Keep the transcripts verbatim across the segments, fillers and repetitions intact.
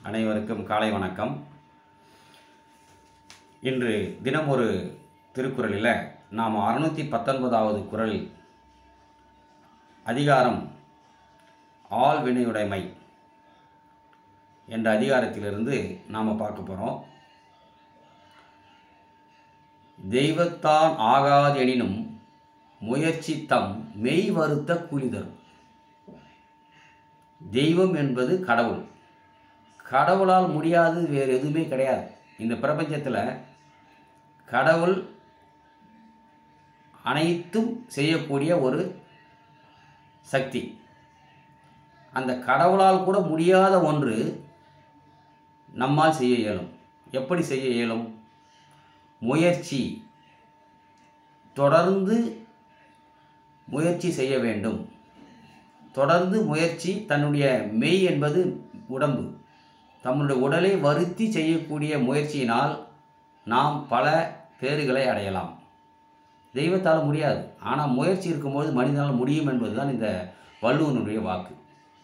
அனைவருக்கும் காலை வணக்கம். இன்று தினம் ஒரு திருக்குறளில் நாம் அறுநூற்றி பத்தொன்பதாவது குறள் அதிகாரம் ஆள் வினையுடைமை என்ற அதிகாரத்திலிருந்து நாம் பார்க்க போகிறோம். தெய்வத்தான் ஆகாதெனினும் முயற்சி தம் மெய் வருத்த கூலி தரும். தெய்வம் என்பது கடவுள். கடவுளால் முடியாது வேறு எதுவுமே கிடையாது. இந்த பிரபஞ்சத்தில் கடவுள் அனைத்தும் செய்யக்கூடிய ஒரு சக்தி. அந்த கடவுளால் கூட முடியாத ஒன்று நம்மால் செய்ய இயலும். எப்படி செய்ய இயலும்? முயற்சி, தொடர்ந்து முயற்சி செய்ய வேண்டும். தொடர்ந்து முயற்சி. தன்னுடைய மெய் என்பது உடம்பு. தம்முடைய உடலை வருத்தி செய்யக்கூடிய முயற்சியினால் நாம் பல பேறுகளை அடையலாம். தெய்வத்தால் முடியாது, ஆனால் முயற்சி இருக்கும்போது மனிதனால் முடியும் என்பது தான் இந்த வள்ளுவனுடைய வாக்கு.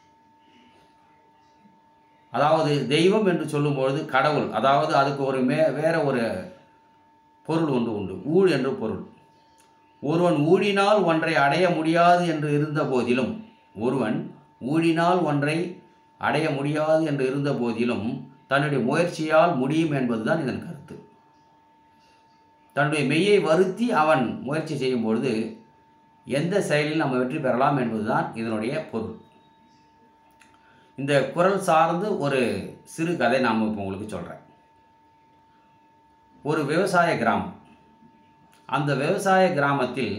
அதாவது தெய்வம் என்று சொல்லும்பொழுது கடவுள், அதாவது அதுக்கு ஒரு மே வேற ஒரு பொருள் ஒன்று உண்டு. ஊழ் என்று பொருள். ஒருவன் ஊழினால் ஒன்றை அடைய முடியாது என்று இருந்த போதிலும் ஒருவன் ஊழினால் ஒன்றை அடைய முடியாது என்று இருந்த போதிலும் தன்னுடைய முயற்சியால் முடியும் என்பதுதான் இதன் கருத்து. தன்னுடைய மெய்யை வருத்தி அவன் முயற்சி செய்யும் பொழுது எந்த செயலில் நம்ம வெற்றி பெறலாம் என்பதுதான் இதனுடைய பொருள். இந்த குறள் சார்ந்து ஒரு சிறு கதை நாம் இப்போ உங்களுக்கு சொல்கிறேன். ஒரு விவசாய கிராமம். அந்த விவசாய கிராமத்தில்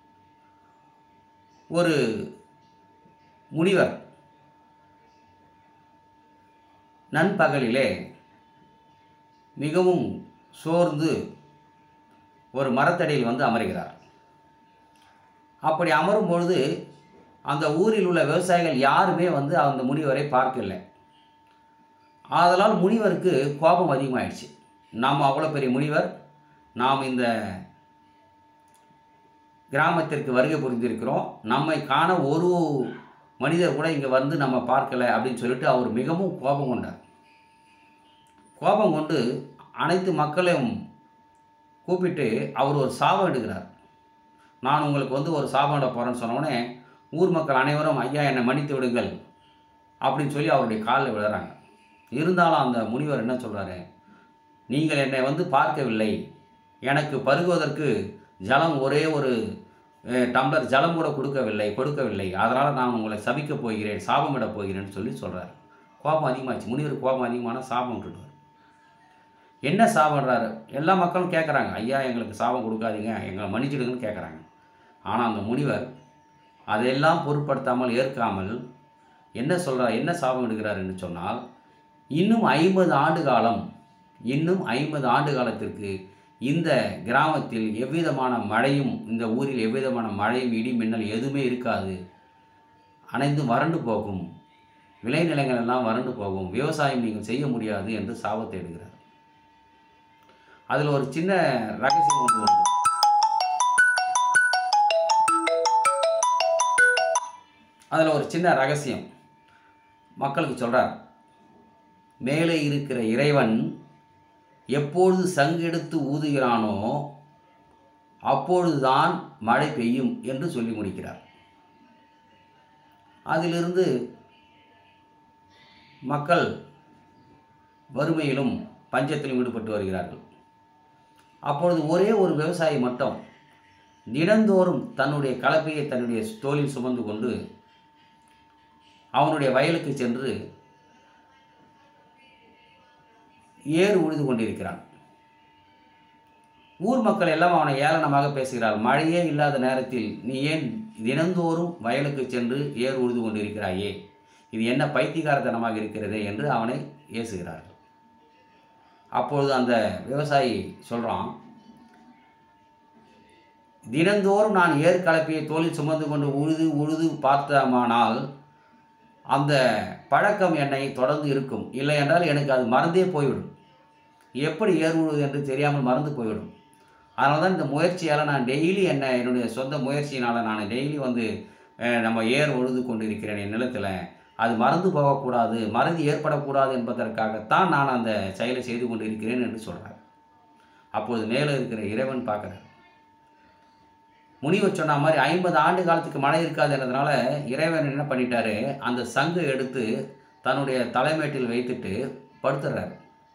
ஒரு முனிவர் நண்பகலிலே மிகவும் சோர்ந்து ஒரு மரத்தடியில் வந்து அமர்கிறார். அப்படி அமரும் பொழுது அந்த ஊரில் உள்ள விவசாயிகள் யாருமே வந்து அந்த முனிவரை பார்க்கலை. ஆதலால் முனிவருக்கு கோபம் அதிகமாகிடுச்சு. நாம் அவ்வளோ பெரிய முனிவர், நாம் இந்த கிராமத்திற்கு வருகை புரிந்திருக்கிறோம், நம்மை காண ஒரு மனிதர் கூட இங்கே வந்து நம்ம பார்க்கலை அப்படின்னு சொல்லிட்டு அவர் மிகவும் கோபம் கொண்டார். கோபம் கொண்டு அனைத்து மக்களையும் கூப்பிட்டு அவர் ஒரு சாபம் எடுக்கிறார். நான் உங்களுக்கு வந்து ஒரு சாபம் இட போகிறேன்னு சொன்னோடனே ஊர் மக்கள் அனைவரும் ஐயா என்னை மன்னித்து விடுங்கள் அப்படின்னு சொல்லி அவருடைய காலில் விழுறாங்க. இருந்தாலும் அந்த முனிவர் என்ன சொல்கிறாரு? நீங்கள் என்னை வந்து பார்க்கவில்லை, எனக்கு பருகுவதற்கு ஜலம் ஒரே ஒரு டம்ளர் ஜலம் கூட கொடுக்கவில்லை கொடுக்கவில்லை அதனால் நான் உங்களை சபிக்கப் போகிறேன், சாபமிடப் போகிறேன்னு சொல்லி சொல்கிறார். கோபம் அதிகமாகிடுச்சு. முனிவர் கோபம் அதிகமான சாபம் விட்டுடுவார். என்ன சாபம்ன்றாரு? எல்லா மக்களும் கேட்குறாங்க, ஐயா எங்களுக்கு சாபம் கொடுக்காதீங்க, எங்களை மன்னிச்சிடுங்கன்னு கேட்குறாங்க. ஆனால் அந்த முனிவர் அதையெல்லாம் பொருட்படுத்தாமல் ஏற்காமல் என்ன சொல்கிறார், என்ன சாபம் எடுக்கிறாருன்னு சொன்னால், இன்னும் ஐம்பது ஆண்டு காலம் இன்னும் ஐம்பது ஆண்டு காலத்திற்கு இந்த கிராமத்தில் எவ்விதமான மழையும், இந்த ஊரில் எவ்விதமான மழையும் இடி மின்னல் எதுவுமே இருக்காது, அனைத்து வறண்டு போகும், விளைநிலங்கள் எல்லாம் வறண்டு போகும், விவசாயம் நீங்கள் செய்ய முடியாது என்று சாபத்தை எடுக்கிறார். அதில் ஒரு சின்ன ரகசியம் ஒன்று உண்டு. அதில் ஒரு சின்ன ரகசியம் மக்களுக்கு சொல்கிறார். மேலே இருக்கிற இறைவன் எப்பொழுது சங்கெடுத்து ஊதுகிறானோ அப்பொழுதுதான் மழை பெய்யும் என்று சொல்லி முடிக்கிறார். அதிலிருந்து மக்கள் வறுமையிலும் பஞ்சத்திலும் ஈடுபட்டு வருகிறார்கள். அப்பொழுது ஒரே ஒரு விவசாயி மட்டும் தினந்தோறும் தன்னுடைய கலப்பையை தன்னுடைய தோளில் சுமந்து கொண்டு அவனுடைய வயலுக்கு சென்று ஏறு உழுது கொண்டிருக்கிறான். ஊர் மக்கள் எல்லாம் அவனை ஏளனமாக பேசுகிறார். மழையே இல்லாத நேரத்தில் நீ ஏன் தினந்தோறும் வயலுக்கு சென்று ஏறு உழுது கொண்டிருக்கிறாயே, இது என்ன பைத்தியக்காரத்தனமாக இருக்கிறதே என்று அவனை ஏசுகிறார்கள். அப்பொழுது அந்த விவசாயி சொல்கிறான், தினந்தோறும் நான் ஏறு கலப்பையை தோளில் சுமந்து கொண்டு உழுது உழுது பார்த்தமானால் அந்த பழக்கம் என்னை தொடர்ந்து இருக்கும், இல்லை என்றால் எனக்கு அது மறந்தே போய்விடும். எப்படி ஏறு உழுவது என்று தெரியாமல் மறந்து போய்விடும். அதனால தான் இந்த முயற்சியால் நான் டெய்லி என்ன என்னுடைய சொந்த முயற்சியினால் நான் டெய்லி வந்து நம்ம ஏர் உழுது கொண்டு இருக்கிறேன் என் நிலத்தில். அது மறந்து போகக்கூடாது, மறதி ஏற்படக்கூடாது என்பதற்காகத்தான் நான் அந்த செயலை செய்து கொண்டு இருக்கிறேன் என்று சொல்கிறார். அப்போது மேலே இருக்கிற இறைவன் பார்க்குறார். முனிவர் சொன்ன மாதிரி ஐம்பது ஆண்டு காலத்துக்கு மழை இருக்காதுன்றதுனால இறைவன் என்ன பண்ணிட்டாரு, அந்த சங்கு எடுத்து தன்னுடைய தலைமேட்டில் வைத்துட்டு படுத்துடுறாரு.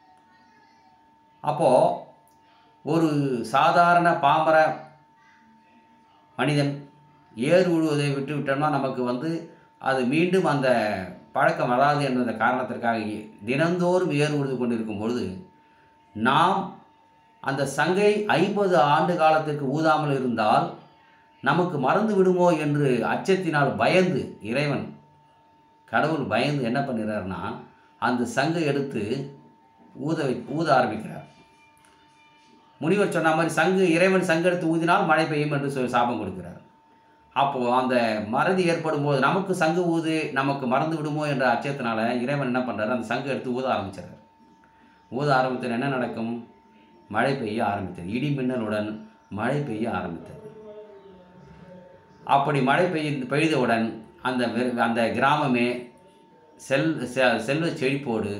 அப்போது ஒரு சாதாரண பாமர மனிதன் ஏர் உழுவதை விட்டு விட்டோம்னா நமக்கு வந்து அது மீண்டும் அந்த பழக்கம் வராது என்ற காரணத்திற்காக தினந்தோறும் ஏர் உழுது கொண்டிருக்கும் பொழுது நாம் அந்த சங்கை ஐம்பது ஆண்டு காலத்திற்கு ஊதாமல் இருந்தால் நமக்கு மறந்து விடுமோ என்று அச்சத்தினால் பயந்து இறைவன் கடவுள் பயந்து என்ன பண்ணுறாருன்னா அந்த சங்கை எடுத்து ஊத ஊத ஆரம்பிக்கிறார். முனிவர் சொன்ன மாதிரி சங்கு இறைவன் சங்கு எடுத்து ஊதினால் மழை பெய்யும் என்று சொல்லி சாபம் கொடுக்கிறார். அப்போது அந்த மறதி ஏற்படும் போது நமக்கு சங்கு ஊது நமக்கு மறந்து விடுமோ என்ற அச்சத்தினால இறைவன் என்ன பண்ணுறாரு, அந்த சங்கு எடுத்து ஊத ஆரம்பிச்சிடறார். ஊத ஆரம்பித்தது என்ன நடக்கும்? மழை பெய்ய ஆரம்பித்தது. இடி மின்னலுடன் மழை பெய்ய ஆரம்பித்தது. அப்படி மழை பெய்ய பெய்தவுடன் அந்த அந்த கிராமமே செல் செல்வ செழிப்போடு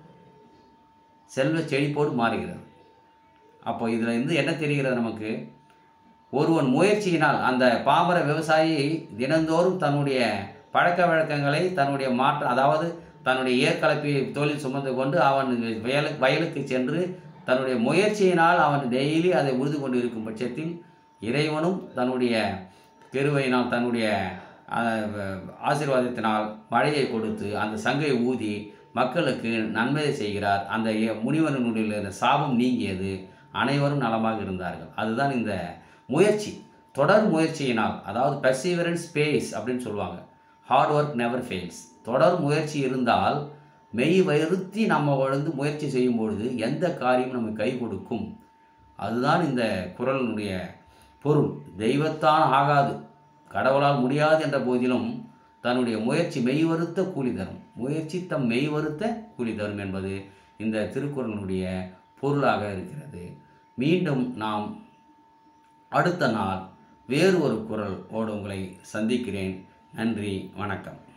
செல்வ செழிப்போடு மாறுகிறது. அப்போ இதில் இருந்து என்ன தெரிகிறது நமக்கு? ஒருவன் முயற்சியினால் அந்த பாமர விவசாயி தினந்தோறும் தன்னுடைய பழக்க வழக்கங்களை தன்னுடைய மாற்ற அதாவது தன்னுடைய ஏற்கலப்பை தொழில் சுமந்து கொண்டு அவன் வயலுக்கு வயலுக்கு சென்று தன்னுடைய முயற்சியினால் அவன் டெய்லி அதை உழுது கொண்டு இருக்கும் பட்சத்தில் இறைவனும் தன்னுடைய பெருவையினால் தன்னுடைய ஆசீர்வாதத்தினால் மழையை கொடுத்து அந்த சங்கை ஊதி மக்களுக்கு நன்மை செய்கிறார். அந்த முனிவனுடைய சாபம் நீங்கியது, அனைவரும் நலமாக இருந்தார்கள். அதுதான் இந்த முயற்சி, தொடர் முயற்சியினால், அதாவது பெர்சிவரன்ஸ் பேஸ் அப்படின்னு சொல்லுவாங்க. Hard work never fails. தொடர் முயற்சி இருந்தால் மெய் வருத்தி நம்ம வந்து முயற்சி செய்யும் பொழுது எந்த காரியம் நமக்கு கை கொடுக்கும். அதுதான் இந்த குறளினுடைய பொருள். தெய்வத்தான் ஆகாது, கடவுளால் முடியாது என்ற போதிலும் தன்னுடைய முயற்சி மெய்வருத்த கூலி தரும், முயற்சி தம் மெய்வருத்த கூலி தரும் என்பது இந்த திருக்குறளினுடைய பொருளாக இருக்கிறது. மீண்டும் நாம் அடுத்த நாள் வேறு ஒரு குறள் ஓடு உங்களை சந்திக்கிறேன். நன்றி, வணக்கம்.